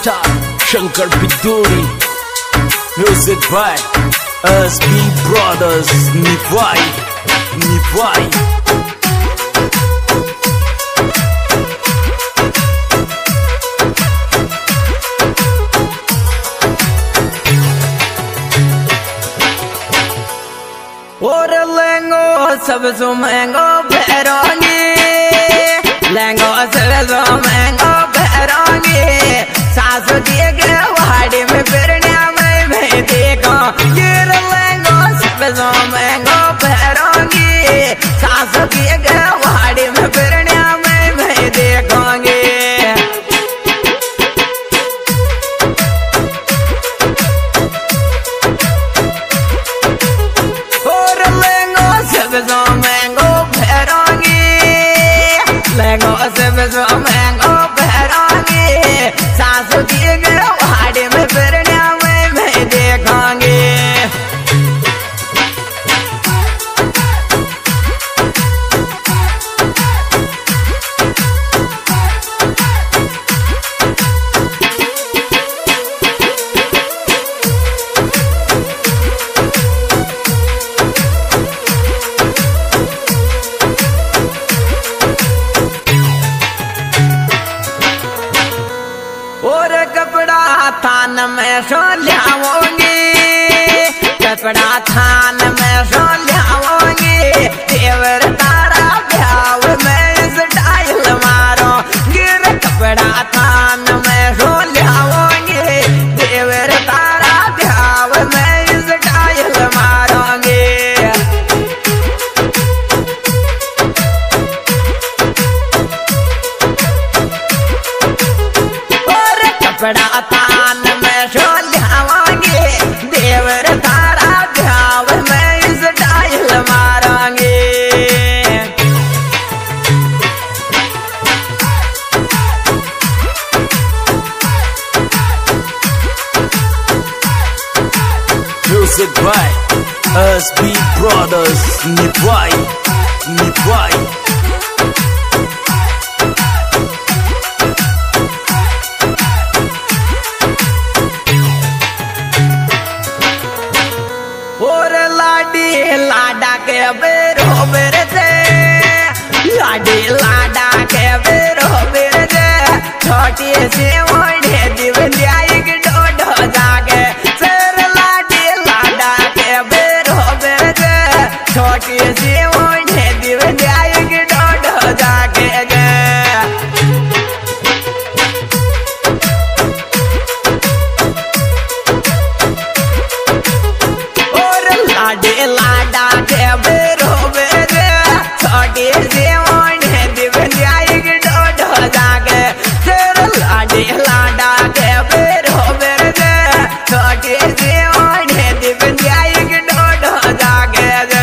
Master Shankar Biduri. Music by SB Brothers. Nivai. और लेंगो सबसे महंगो भैरोंगी, लेंगो सबसे महंगो भैरोंगी। सासू दिए के वाड़ी में फिरने में भी देखो, गिर लेंगो सबसे महंगो भैरोंगी। सासू दिए के वाड़ी में फिरने में भी देखोगे। सबसे महंगो भैरोंगी, सासू दिए के वाड़ी में फिरने में भी देखोगे। और कपड़ा थान में सो लियाओगी, कपड़ा थान में सो लियाओगी। देवर तारा ब्याव में स्टाइल मारो, गिर कपड़ा थान में सो लियाओगी। देवर तारा ब्याव में स्टाइल मारोगे। कपड़ा थान में सो लियाओगे, देवर तारा ब्याव में स्टाइल मारोगे। Music by SB Brothers. Nivai. और लाडी लाडा के बेरो बेरे दे, लाडी लाडा के बेरो बेरे दे। छोटी सी ओढ़े दिवलिया एक डोडो जागे, सर लाडी लाडा के बेरो बेरे दे। छोटी सी ओढ़े दिवलिया एक डोडो जागे गे। लाडे लाडा के बेरो बेरे, छोटी सी ओढ़े दिवलिया एक डोडो जागे। तेरे लाडे लाडा के बेरो बेरे, छोटी सी ओढ़े दिवलिया एक डोडो जागे गे।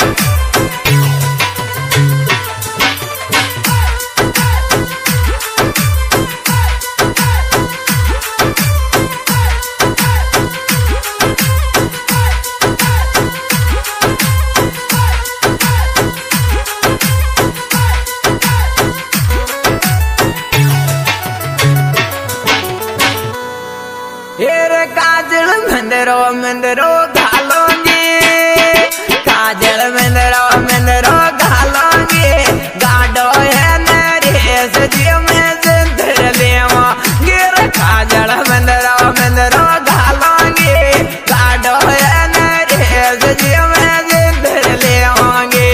काजल मंदरो घालोगी, काजल मंदरो घालोगी। गाडो है नरेश जी में जिंदर लेवा, गिर काजल मंदरो घालोगी। गाडो है नरेश जी में जिंदर लेवांगे।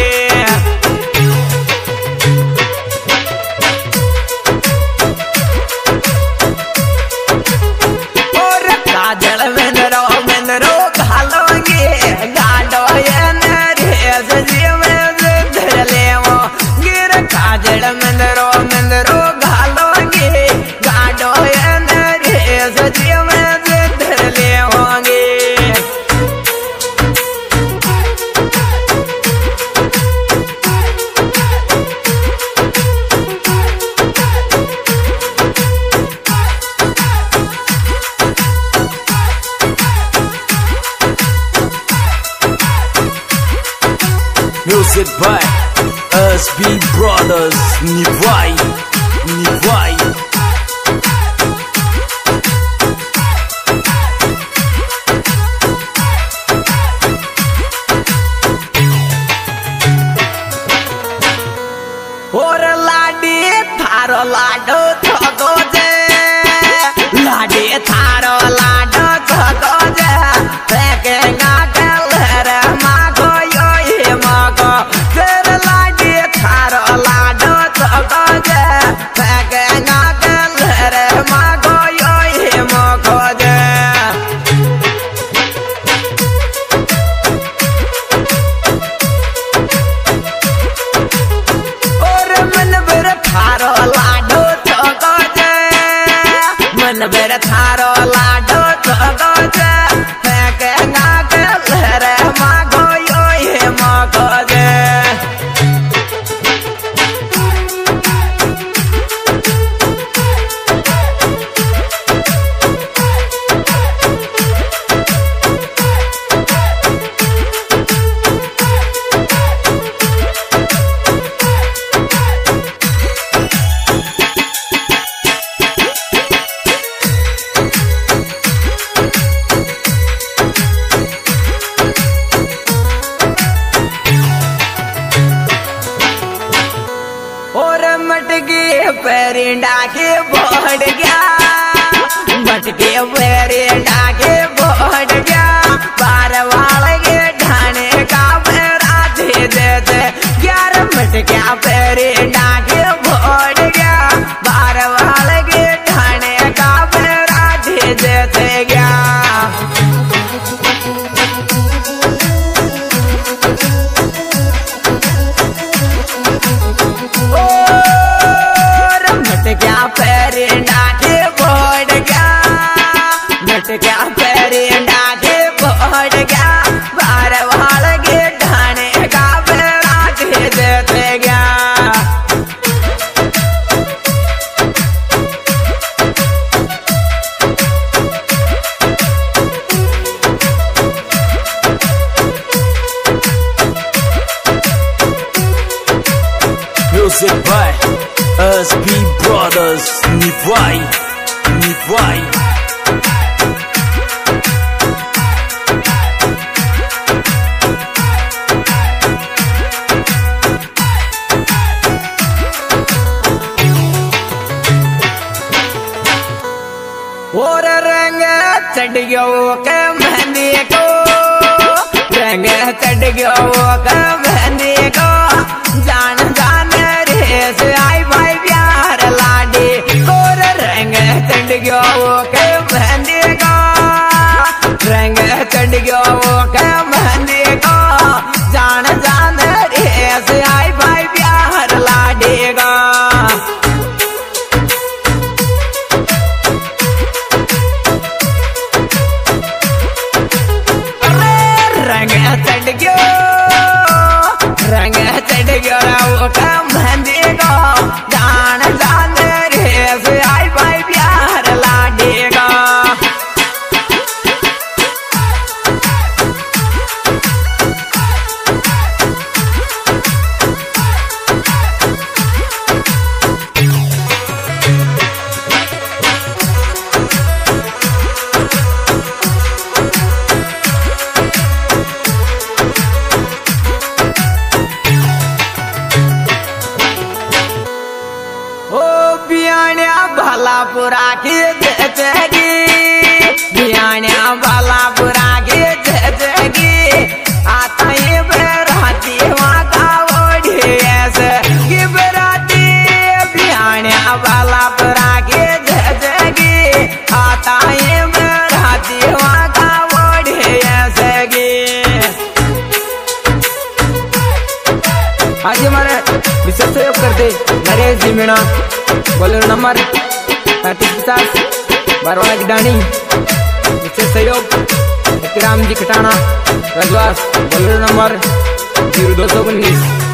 काजल मंदरो घालोगी, गाडो ये नरेश जी में जिंदर लेवा, गिर काजल मंदरो घालोगी। गाडो ये नरेश जी में Jinder लेवांगे। Music by SB Brothers. Nivai. थारो लाडो थको जे लाडे थारो लाडो थको जे फेंकेगा कलर मागो यो हे मागो तेरे लाडे थारो लाडो थको जे फेंकेगा कलर मागो यो हे मागो जे और मन बेर थारो लाडो थको जे मन बेर थारो लाडो थको जे फेंकेगा कलर मागो यो हे मागो जे और मटके पेरिंडा के बढ़ गया मटके पेरिंडा के बढ़ गया बार वाले के ढाने का बेरा दे देते 11 मटके पेरिंडा के बढ़ गया बार वाले के ढाने का बेरा दे देते गया मटक्या पेरिंडा के बढ़ गया मटक्या पेरिंडा के बढ़ गया बार वाल के ढाने का बेरा दे देते गया Music by SB Brothers. Nivai, Nivai. और रंग चढ़ गयो के मेहंदी को रंग चढ़ गयो के मेहंदी को जान जान रे से आई भाई प्यार लाडी और रंग चढ़ गयो के मेहंदी को रंग चढ़ गयो के मेहंदी को जान जान रे से आई भाई प्यार लाडी को रंग चढ़ गयो का मेहंदी को जान जान रे से आई भाई प्यार लाडी को भलापुरा की जगी बियानिया भलापुरा की जगी आता ये बराती माता ओढ़ी ऐसे की बराती बियानिया भलापुरा की जगी आता ये बराती माता ओढ़ी ऐसे की आज हमारे विशेष सहयोग करते नरेश जी मीणा बोलेरो नंबर 3550 बारवाड़ा की डाणी विशेष सहयोग राम जी खटाना रजवास बोलेरो नंबर 0219